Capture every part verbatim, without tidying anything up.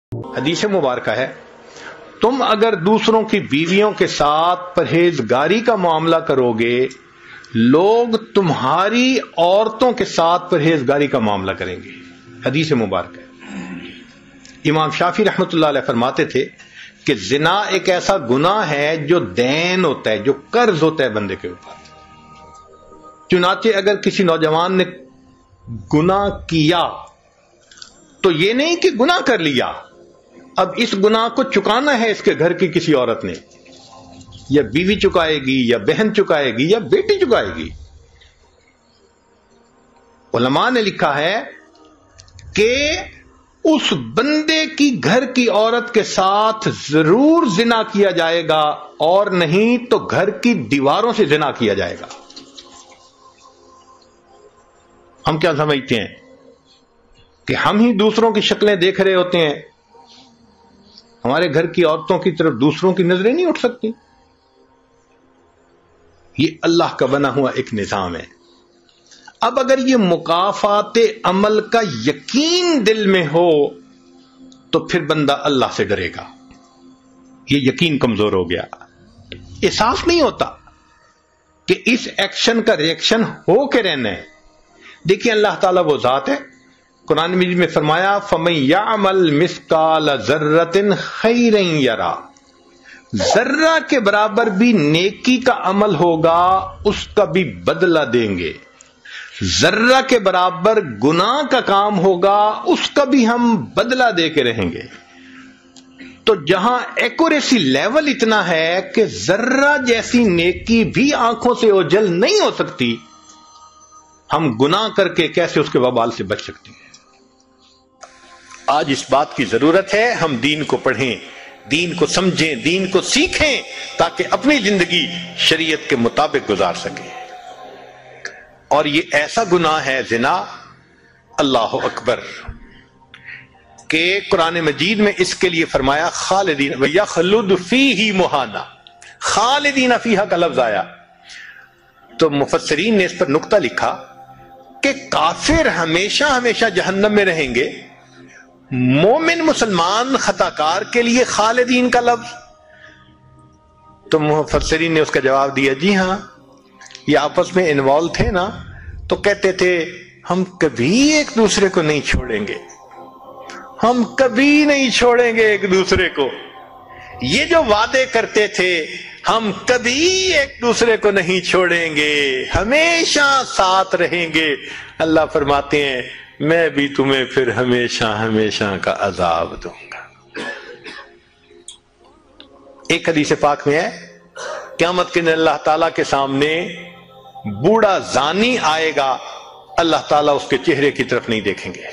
حدیث مبارکہ ہے، تم اگر دوسروں کی بیویوں کے ساتھ پرہیزگاری کا معاملہ کرو گے، لوگ تمہاری عورتوں کے ساتھ پرہیزگاری کا معاملہ کریں گے۔ حدیث مبارک ہے۔ امام شافعی رحمۃ اللہ علیہ فرماتے تھے کہ زنا ایک ایسا گناہ ہے جو دین ہوتا ہے، جو قرض ہوتا ہے بندے کے اوپر۔ چنانچہ اگر کسی نوجوان نے گناہ کیا تو یہ نہیں کہ گناہ کر لیا، اب اس گناہ کو چکانا ہے اس کے گھر کی کسی عورت نے، یا بیوی چکائے گی، یا بہن چکائے گی، یا بیٹی چکائے گی۔ علماء نے لکھا ہے کہ اس بندے کی گھر کی عورت کے ساتھ ضرور زنا کیا جائے گا، اور نہیں تو گھر کی دیواروں سے زنا کیا جائے گا۔ ہم کیا سمجھتے ہیں کہ ہم ہی دوسروں کی شکلیں دیکھ رہے ہوتے ہیں، ہمارے گھر کی عورتوں کی طرف دوسروں کی نظریں نہیں اٹھ سکتی؟ یہ اللہ کا بنا ہوا ایک نظام ہے۔ اب اگر یہ مکافات عمل کا یقین دل میں ہو تو پھر بندہ اللہ سے ڈرے گا۔ یہ یقین کمزور ہو گیا، احساس نہیں ہوتا کہ اس ایکشن کا ریئیکشن ہو کے رہنا ہے۔ دیکھیں اللہ تعالیٰ وہ ذات ہے، قرآن مجید میں فرمایا فَمَن يَعْمَلْ مِثْقَالَ ذَرَّةٍ خَيْرًا يَرَى، ذرہ کے برابر بھی نیکی کا عمل ہوگا اس کا بھی بدلہ دیں گے، ذرہ کے برابر گناہ کا کام ہوگا اس کا بھی ہم بدلہ دے کے رہیں گے۔ تو جہاں ایکوریسی لیول اتنا ہے کہ ذرہ جیسی نیکی بھی آنکھوں سے اوجھل نہیں ہو سکتی، ہم گناہ کر کے کیسے اس کے وبال سے بچ سکتے ہیں؟ آج اس بات کی ضرورت ہے ہم دین کو پڑھیں، دین کو سمجھیں، دین کو سیکھیں، تاکہ اپنی زندگی شریعت کے مطابق گزار سکیں۔ اور یہ ایسا گناہ ہے زنا، اللہ اکبر، کہ قرآن مجید میں اس کے لیے فرمایا خالدین وَيَخْلُدُ فِيهِ مُهَانًا، خالدین فیہا کا لفظ آیا تو مفسرین نے اس پر نقطہ لکھا کہ کافر ہمیشہ ہمیشہ جہنم میں رہیں گے، مومن مسلمان خطاکار کے لیے خالدین کا لفظ؟ تو مفسرین نے اس کا جواب دیا جی ہاں، یہ آپس میں انوالو تھے نا، تو کہتے تھے ہم کبھی ایک دوسرے کو نہیں چھوڑیں گے، ہم کبھی نہیں چھوڑیں گے ایک دوسرے کو۔ یہ جو وعدے کرتے تھے ہم کبھی ایک دوسرے کو نہیں چھوڑیں گے، ہمیشہ ساتھ رہیں گے، اللہ فرماتے ہیں میں بھی تمہیں پھر ہمیشہ ہمیشہ کا عذاب دوں گا۔ ایک حدیث پاک میں ہے قیامت کے دن اللہ تعالیٰ کے سامنے بوڑھا زانی آئے گا، اللہ تعالیٰ اس کے چہرے کی طرف نہیں دیکھیں گے۔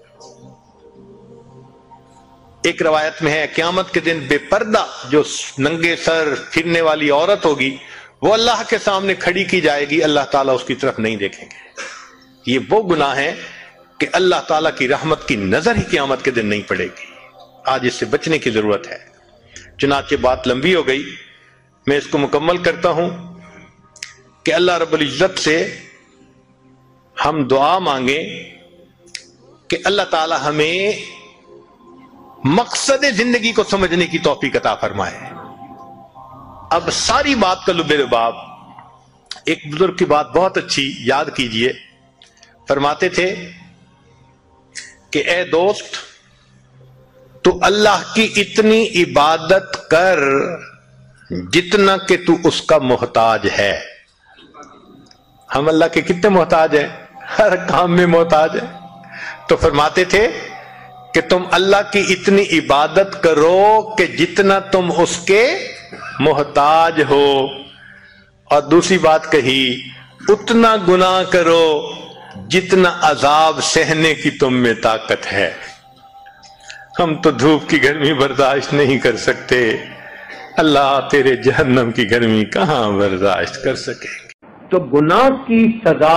ایک روایت میں ہے قیامت کے دن بے پردہ جو ننگے سر پھرنے والی عورت ہوگی وہ اللہ کے سامنے کھڑی کی جائے گی، اللہ تعالیٰ اس کی طرف نہیں دیکھیں گے۔ یہ وہ گناہ ہے کہ اللہ تعالیٰ کی رحمت کی نظر ہی قیامت کے دن نہیں پڑے گی۔ آج اس سے بچنے کی ضرورت ہے۔ چنانچہ بات لمبی ہو گئی، میں اس کو مکمل کرتا ہوں کہ اللہ رب العزت سے ہم دعا مانگیں کہ اللہ تعالیٰ ہمیں مقصد زندگی کو سمجھنے کی توفیق عطا فرمائے۔ اب ساری بات کا لب لباب ایک بزرگ کی بات بہت اچھی یاد کیجئے، فرماتے تھے کہ اے دوست تو اللہ کی اتنی عبادت کر جتنا کہ تو اس کا محتاج ہے۔ ہم اللہ کے کتنے محتاج ہیں؟ ہر کام میں محتاج ہیں۔ تو فرماتے تھے کہ تم اللہ کی اتنی عبادت کرو کہ جتنا تم اس کے محتاج ہو، اور دوسری بات کہی اتنا گناہ کرو جتنا عذاب سہنے کی تم میں طاقت ہے۔ ہم تو دھوپ کی گرمی برداشت نہیں کر سکتے، اللہ تیرے جہنم کی گرمی کہاں برداشت کر سکیں گے؟ تو گناہ کی سزا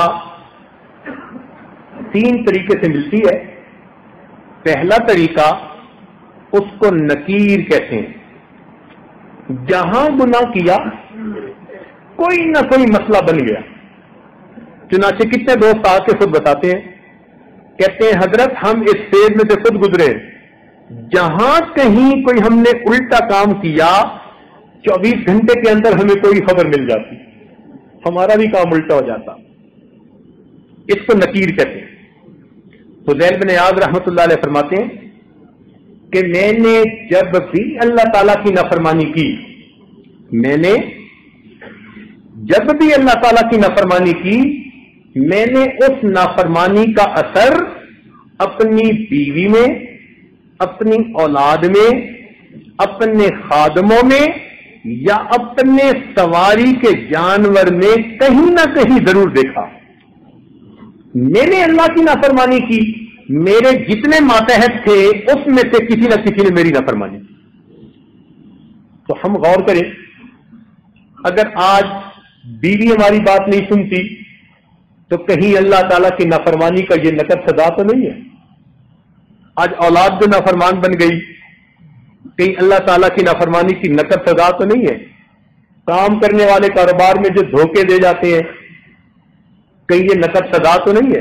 تین طریقے سے ملتی ہے۔ پہلا طریقہ اس کو نکیر کہتے ہیں، جہاں گناہ کیا کوئی نہ کوئی مسئلہ بن گیا۔ چنانچہ کتنے دوست آ کے خود بتاتے ہیں، کہتے ہیں حضرت ہم اس فیز میں سے خود گزرے جہاں کہیں کوئی ہم نے الٹا کام کیا چوبیس گھنٹے کے اندر ہمیں کوئی خبر مل جاتی، ہمارا بھی کام الٹا ہو جاتا. اس کو نکیر کہتے ہیں. فضیل بن عیاض رحمۃ اللہ علیہ فرماتے ہیں کہ میں نے جب بھی اللہ تعالیٰ کی نافرمانی کی میں نے جب بھی اللہ تعالیٰ کی نافرمانی کی میں نے اس نافرمانی کا اثر اپنی بیوی میں، اپنی اولاد میں، اپنے خادموں میں یا اپنے سواری کے جانور میں کہیں نہ کہیں ضرور دیکھا. میں نے اللہ کی نافرمانی کی، میرے جتنے ماتحت تھے اس میں سے کسی نہ کسی نے میری نافرمانی کی. تو ہم غور کریں، اگر آج بیوی ہماری بات نہیں سنتی تو کہیں اللہ تعالیٰ کی نافرمانی کا یہ نقد سزا تو نہیں ہے. آج اولاد جو نافرمان بن گئی، کہیں اللہ تعالیٰ کی نافرمانی کی نقد سزا تو نہیں ہے. کام کرنے والے کاروبار میں جو دھوکے دے جاتے ہیں، کہیں یہ نقد سزا تو نہیں ہے.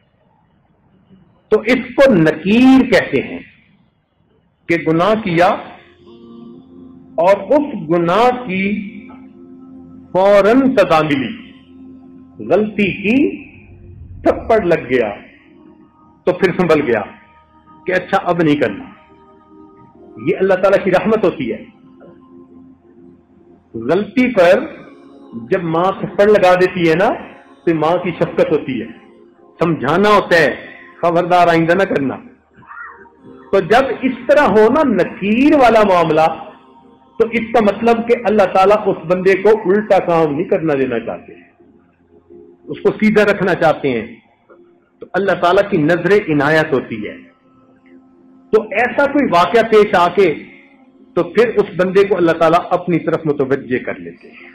تو اس کو نکیر کہتے ہیں کہ گناہ کیا اور اس گناہ کی فوراً سزا ملی. غلطی کی، تھپڑ لگ گیا تو پھر سنبھل گیا کہ اچھا اب نہیں کرنا. یہ اللہ تعالیٰ کی رحمت ہوتی ہے. غلطی پر جب ماں تھپڑ لگا دیتی ہے نا تو ماں کی شفقت ہوتی ہے، سمجھانا ہوتا ہے خبردار آئندہ نہ کرنا. تو جب اس طرح ہونا نکیر والا معاملہ تو اس کا مطلب کہ اللہ تعالیٰ اس بندے کو الٹا کام نہیں کرنا دینا چاہتے، اس کو سیدھا رکھنا چاہتے ہیں. تو اللہ تعالیٰ کی نظر عنایت ہوتی ہے. تو ایسا کوئی واقعہ پیش آ کے تو پھر اس بندے کو اللہ تعالیٰ اپنی طرف متوجہ کر لیتے ہیں.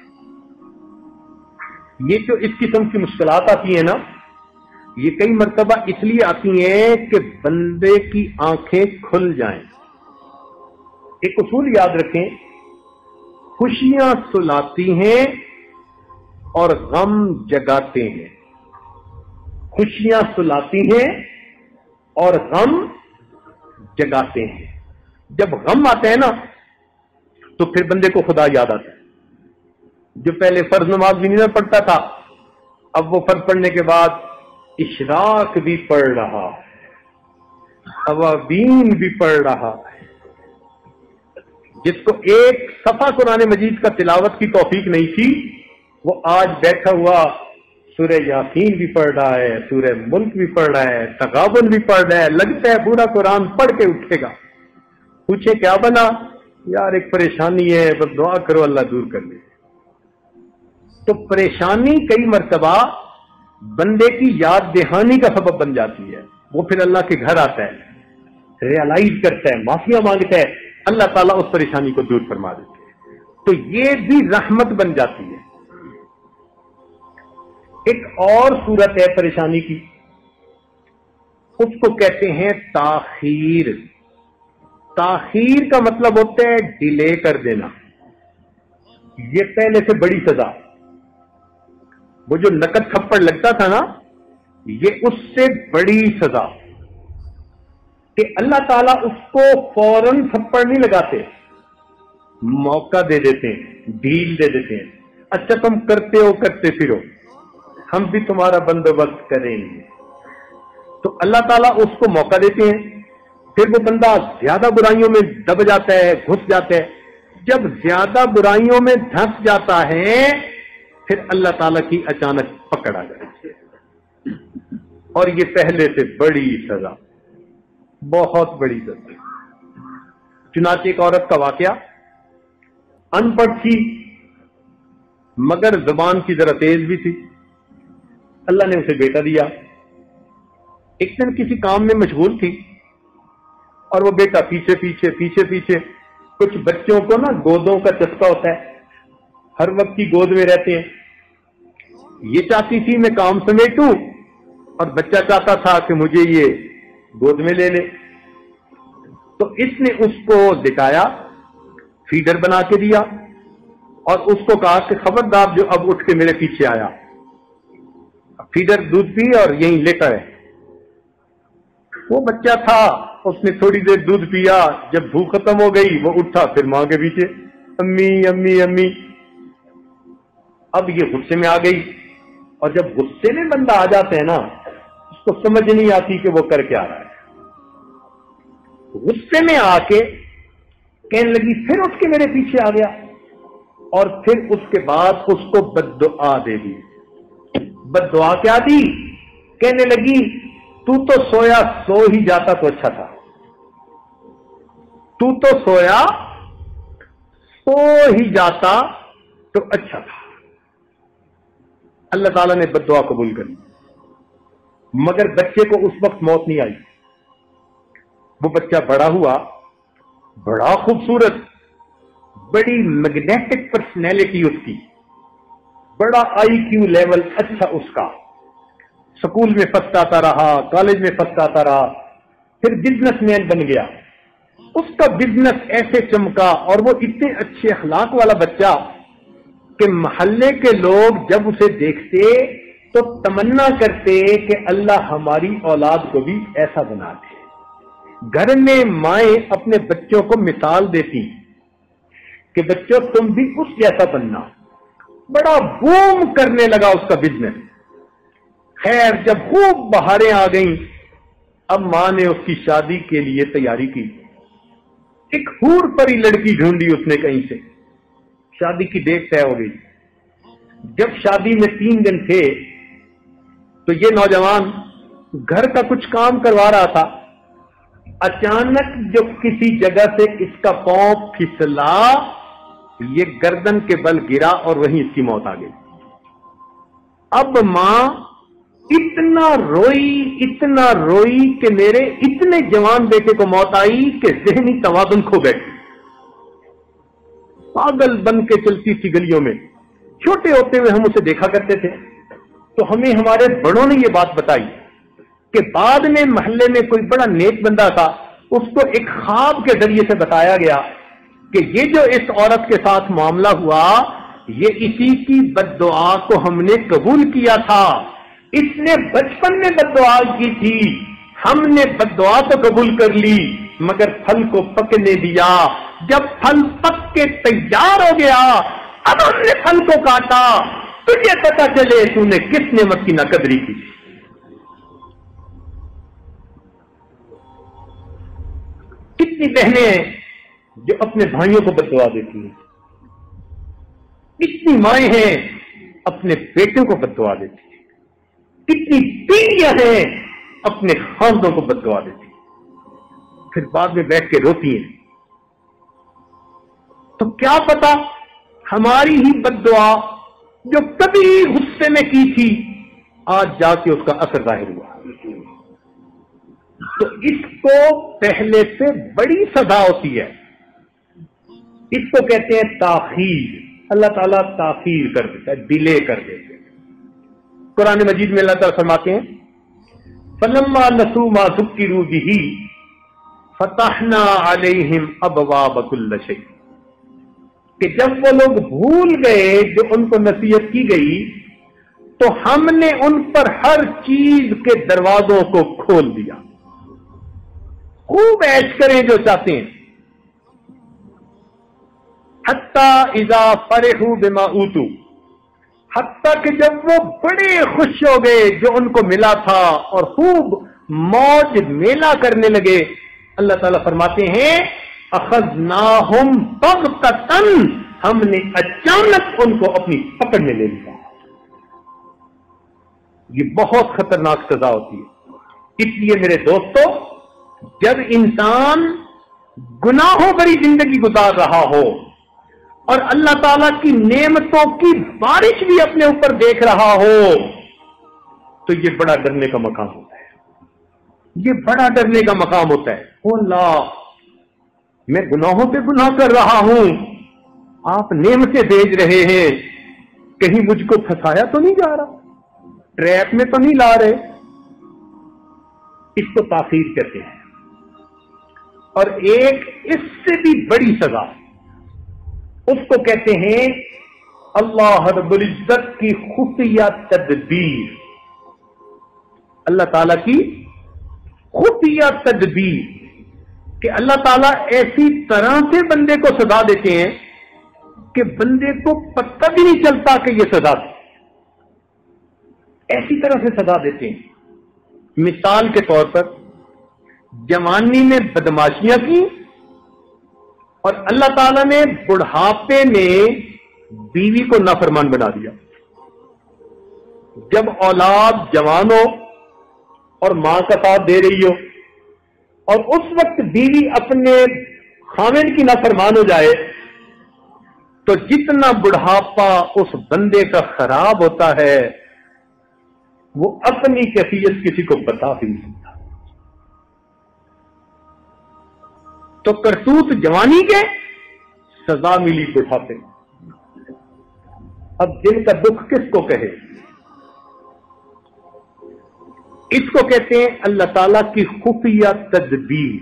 یہ جو اس قسم کی مشکلات آتی ہیں نا، یہ کئی مرتبہ اس لیے آتی ہیں کہ بندے کی آنکھیں کھل جائیں. ایک اصول یاد رکھیں، خوشیاں سلاتی ہیں اور غم جگاتے ہیں. خوشیاں سلاتی ہیں اور غم جگاتے ہیں. جب غم آتا ہے نا تو پھر بندے کو خدا یاد آتا ہے. جو پہلے فرض نماز بھی نہیں پڑھتا تھا، اب وہ فرض پڑھنے کے بعد اشراق بھی پڑھ رہا ہے، اوابین بھی پڑھ رہا ہے. جس کو ایک صفحہ قرآن مجید کا تلاوت کی توفیق نہیں تھی، وہ آج بیٹھا ہوا سورہ یاسین بھی پڑھ رہا ہے، سورہ ملک بھی پڑھ رہا ہے، تغابن بھی پڑھ رہا ہے. لگتا ہے پورا قرآن پڑھ کے اٹھے گا. پوچھے کیا بنا؟ یار ایک پریشانی ہے، بس دعا کرو اللہ دور کر لے. تو پریشانی کئی مرتبہ بندے کی یاد دہانی کا سبب بن جاتی ہے. وہ پھر اللہ کے گھر آتا ہے، ریئلائز کرتا ہے، معافیاں مانگتا ہے، اللہ تعالیٰ اس پریشانی کو دور فرما دیتے ہیں. تو یہ بھی رحمت بن جاتی ہے. ایک اور صورت ہے پریشانی کی، اس کو کہتے ہیں تاخیر. تاخیر کا مطلب ہوتا ہے ڈیلے کر دینا. یہ پہلے سے بڑی سزا. وہ جو نقد تھپڑ لگتا تھا نا، یہ اس سے بڑی سزا کہ اللہ تعالیٰ اس کو فوراً تھپڑ نہیں لگاتے، موقع دے دیتے ہیں، ڈھیل دے دیتے ہیں. اچھا تم کرتے ہو کرتے پھرو، ہم بھی تمہارا بندوبست کریں گے. تو اللہ تعالیٰ اس کو موقع دیتے ہیں. پھر وہ بندہ زیادہ برائیوں میں دب جاتا ہے، گھس جاتا ہے. جب زیادہ برائیوں میں دھنس جاتا ہے پھر اللہ تعالیٰ کی اچانک پکڑ آ جاتی ہے. اور یہ پہلے سے بڑی سزا، بہت بڑی سزا. چنانچہ ایک عورت کا واقعہ، ان پڑھ تھی مگر زبان کی ذرا تیز بھی تھی. اللہ نے اسے بیٹا دیا. ایک دن کسی کام میں مشغول تھی اور وہ بیٹا پیچھے پیچھے پیچھے پیچھے. کچھ بچوں کو نا گودوں کا چسکا ہوتا ہے، ہر وقت کی گود میں رہتے ہیں. یہ چاہتی تھی میں کام سمیٹوں اور بچہ چاہتا تھا کہ مجھے یہ گود میں لے لے. تو اس نے اس کو دکھایا، فیڈر بنا کے دیا اور اس کو کہا کہ خبردار جو اب اٹھ کے میرے پیچھے آیا. فیڈر دودھ پی اور یہیں لیٹا ہے. وہ بچہ تھا اس نے تھوڑی دیر دودھ پیا، جب بھوک ختم ہو گئی وہ اٹھا، پھر ماں کے پیچھے امی امی امی۔ اب یہ غصے میں آ گئی، اور جب غصے میں بندہ آ جاتا ہے نا، اس کو سمجھ نہیں آتی کہ وہ کر کیا رہا ہے۔ غصے میں آ کے کہنے لگی، پھر اٹھ کے میرے پیچھے آ گیا، اور پھر اس کے بعد اس کو بد دعا دے دی۔ بد دعا کیا دی؟ کہنے لگی تو تو سویا سو ہی جاتا تو اچھا تھا، تو تو سویا سو ہی جاتا تو اچھا تھا۔ اللہ تعالیٰ نے بد دعا قبول کر لی، مگر بچے کو اس وقت موت نہیں آئی۔ وہ بچہ بڑا ہوا، بڑا خوبصورت، بڑی میگنیٹک پرسنالٹی اس کی، بڑا آئی کیو لیول اچھا اس کا، سکول میں فرسٹ آتا رہا، کالج میں فرسٹ آتا رہا، پھر بزنس مین بن گیا۔ اس کا بزنس ایسے چمکا، اور وہ اتنے اچھے اخلاق والا بچہ کہ محلے کے لوگ جب اسے دیکھتے تو تمنا کرتے کہ اللہ ہماری اولاد کو بھی ایسا بنا دے۔ گھر میں مائیں اپنے بچوں کو مثال دیتی کہ بچوں تم بھی اس جیسا بننا۔ بڑا بوم کرنے لگا اس کا بزنس۔ خیر جب خوب بہاریں آ گئیں، اب ماں نے اس کی شادی کے لیے تیاری کی۔ ایک حور پری لڑکی ڈھونڈی اس نے کہیں سے، شادی کی ڈیٹ طے ہو گئی۔ جب شادی میں تین دن تھے تو یہ نوجوان گھر کا کچھ کام کروا رہا تھا، اچانک جو کسی جگہ سے اس کا پاؤں پھسلا، یہ گردن کے بل گرا اور وہیں اس کی موت آ گئی۔ اب ماں اتنا روئی اتنا روئی کہ میرے اتنے جوان بیٹے کو موت آئی کہ ذہنی توازن کھو بیٹھی، پاگل بن کے چلتی تھی گلیوں میں۔ چھوٹے ہوتے ہوئے ہم اسے دیکھا کرتے تھے تو ہمیں ہمارے بڑوں نے یہ بات بتائی کہ بعد میں محلے میں کوئی بڑا نیک بندہ تھا، اس کو ایک خواب کے ذریعے سے بتایا گیا کہ یہ جو اس عورت کے ساتھ معاملہ ہوا، یہ اسی کی بد دعا کو ہم نے قبول کیا تھا۔ اس نے بچپن میں بد دعا کی تھی، ہم نے بد دعا تو قبول کر لی مگر پھل کو پکنے دیا۔ جب پھل پک کے تیار ہو گیا، اب ہم نے پھل کو کاٹا، تجھے پتا چلے تو نے کس نعمت کی ناقدری کی۔ کتنی بہنیں ہیں جو اپنے بھائیوں کو بد دعا دیتی ہیں، کتنی مائیں ہیں اپنے بیٹوں کو بد دعا دیتی ہیں، کتنی بیویاں ہیں اپنے خاندوں کو بد دعا دیتی ہیں، پھر بعد میں بیٹھ کے روتی ہیں۔ تو کیا پتا ہماری ہی بد دعا جو کبھی غصے میں کی تھی، آج جا کے اس کا اثر ظاہر ہوا۔ تو اس کو پہلے سے بڑی سزا ہوتی ہے، اس کو کہتے ہیں تاخیر۔ اللہ تعالیٰ تاخیر کر دیتا ہے، ڈیلے کر دیتے ہیں۔ قرآن مجید میں اللہ تعالیٰ فرماتے ہیں فَلَمَّا نَسُوا مَا ذُكِّرُوا بِهِ فَتَحْنَا عَلَيْهِمْ أَبْوَابَ كُلِّ شَيْءٍ، کہ جب وہ لوگ بھول گئے جو ان کو نصیحت کی گئی تو ہم نے ان پر ہر چیز کے دروازوں کو کھول دیا۔ خوب عیش کریں جو چاہتے ہیں، حتی اذا فرحوا بما اوتوا، حتیٰ کہ جب وہ بڑے خوش ہو گئے جو ان کو ملا تھا اور خوب موج میلہ کرنے لگے، اللہ تعالیٰ فرماتے ہیں اخذناہم بغتۃ، ہم نے اچانک ان کو اپنی پکڑ میں لے لیا۔ یہ بہت خطرناک سزا ہوتی ہے۔ اس لیے میرے دوستو، جب انسان گناہوں بھری زندگی گزار رہا ہو اور اللہ تعالیٰ کی نعمتوں کی بارش بھی اپنے اوپر دیکھ رہا ہو، تو یہ بڑا ڈرنے کا مقام ہوتا ہے، یہ بڑا ڈرنے کا مقام ہوتا ہے۔ او اللہ، میں گناہوں پہ گناہ کر رہا ہوں، آپ نعمتیں بھیج رہے ہیں، کہیں مجھ کو پھنسایا تو نہیں جا رہا، ٹریپ میں تو نہیں لا رہے۔ اس کو تاخیر کہتے ہیں۔ اور ایک اس سے بھی بڑی سزا، اس کو کہتے ہیں اللہ رب العزت کی خفیہ تدبیر۔ اللہ تعالی کی خفیہ تدبیر، کہ اللہ تعالیٰ ایسی طرح سے بندے کو سزا دیتے ہیں کہ بندے کو پتہ بھی نہیں چلتا کہ یہ سزا تھی، ایسی طرح سے سزا دیتے ہیں۔ مثال کے طور پر جوانی میں بدماشیاں کی اور اللہ تعالیٰ نے بڑھاپے میں بیوی کو نافرمان بنا دیا۔ جب اولاد جوان ہو اور ماں کا ساتھ دے رہی ہو اور اس وقت بیوی اپنے خاوند کی نافرمان ہو جائے تو جتنا بڑھاپا اس بندے کا خراب ہوتا ہے وہ اپنی کیفیت کسی کو بتا بھی نہیں سکتا۔ تو کرتوت جوانی کے، سزا ملی بڑھاپے۔ اب دل کا دکھ کس کو کہے؟ اس کو کہتے ہیں اللہ تعالی کی خفیہ تدبیر۔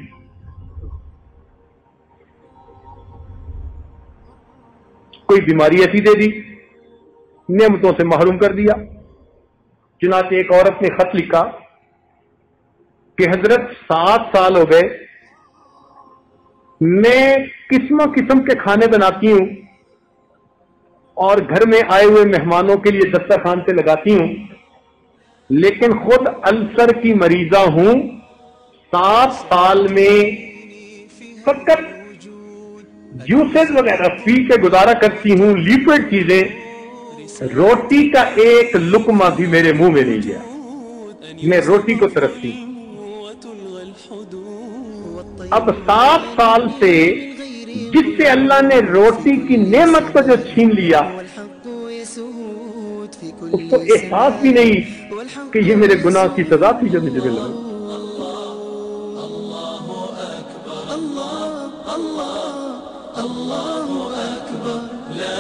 کوئی بیماری ایسی دے دی، نعمتوں سے محروم کر دیا۔ چنانچہ ایک عورت نے خط لکھا کہ حضرت سات سال ہو گئے، میں قسم قسم کے کھانے بناتی ہوں اور گھر میں آئے ہوئے مہمانوں کے لیے دسترخوان پہ لگاتی ہوں، لیکن خود السر کی مریضہ ہوں۔ سات سال میں فقط جوسز وغیرہ پی کے گزارا کرتی ہوں، لیکوڈ چیزیں، روٹی کا ایک لقمہ بھی میرے منہ میں نہیں گیا، میں روٹی کو ترستی ہوں۔ اب سات سال سے جس سے اللہ نے روٹی کی نعمت کو جو چھین لیا، اس کو احساس بھی نہیں کہ یہ میرے گناہ کی سزا تھی جو مجھے ملا۔ اللہ اللہ اللہ